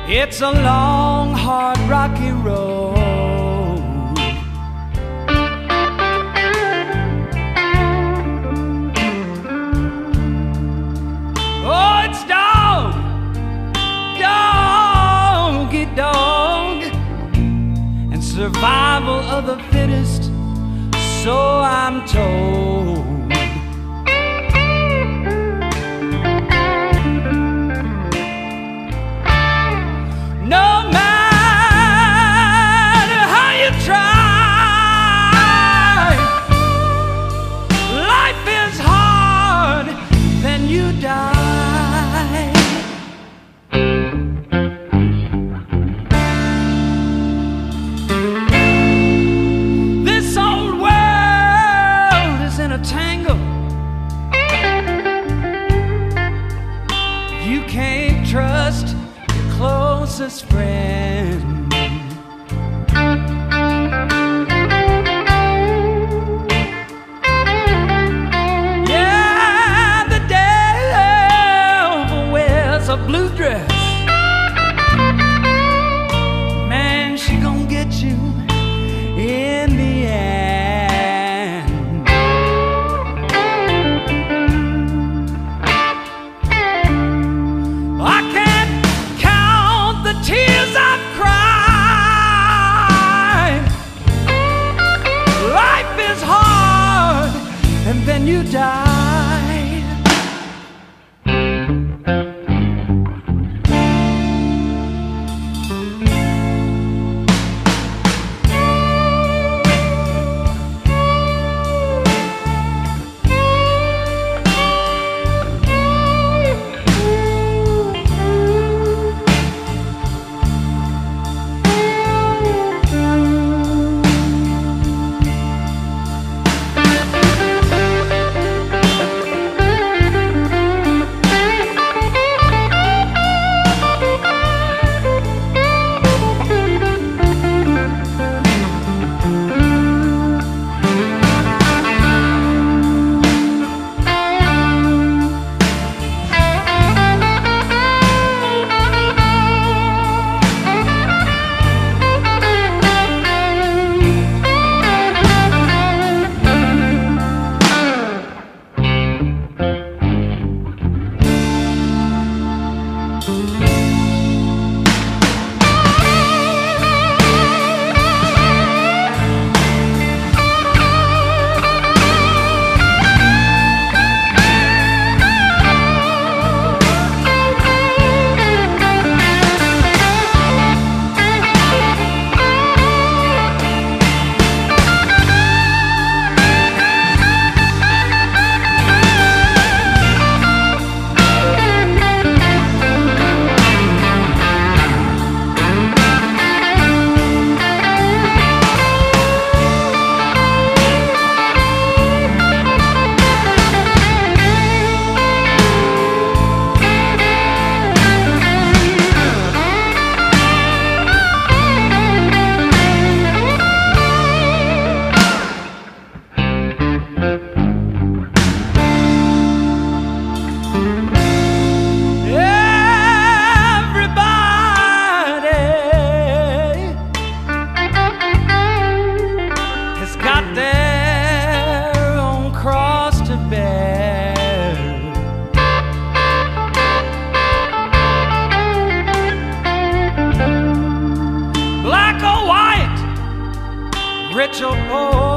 It's a long, hard, rocky road. Oh, it's dog, doggy dog, and survival of the fittest, so I'm told. No matter how you try, life is hard, then you die. This old world is in a tangle. You can't trust closest friend. Yeah, the devil wears a blue dress. Man, she gon' get you in the end. I can't the tears I've cried. Life is hard, and then you die. Rich or poor,